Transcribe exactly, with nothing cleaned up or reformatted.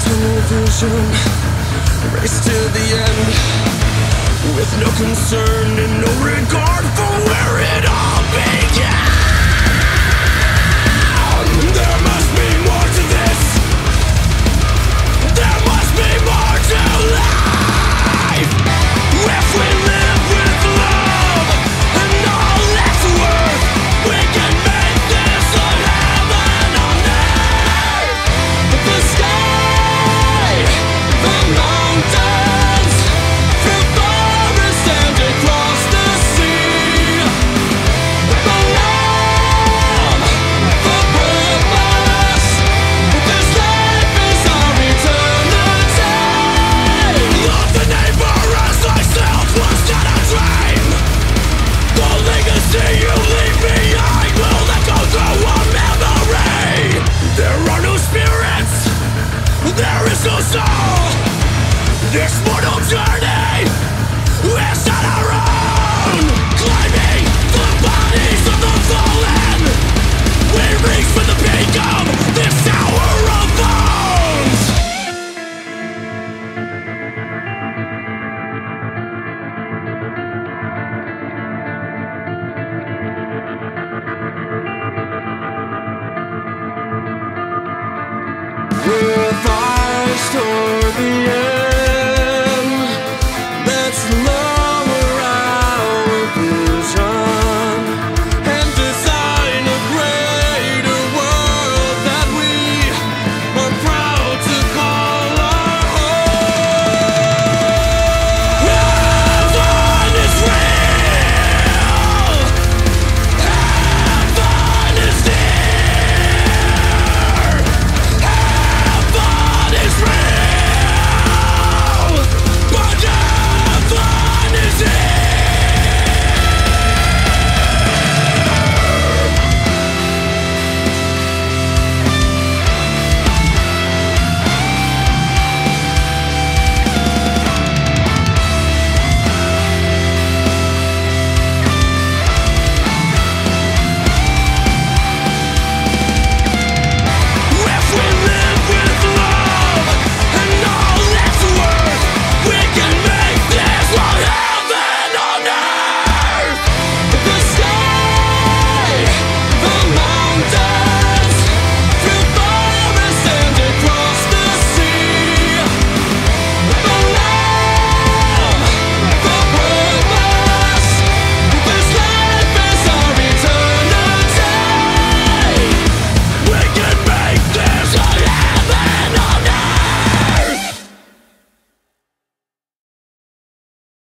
tunnel vision, race to the end, with no concern and no regard for where it all began. There must be more to this. There must be more to life. If we live with love and all that's worth, we can make this a heaven on earth. The sky, the mountains, through forest and across the sea. The love, the purpose, this life is our eternity. Love the neighbor as thyself was not a dream. The legacy you leave behind will echo through a memory. There are no spirits, there is no soul. This mortal journey is not our own. Climbing the bodies of the fallen, we reach for the peak of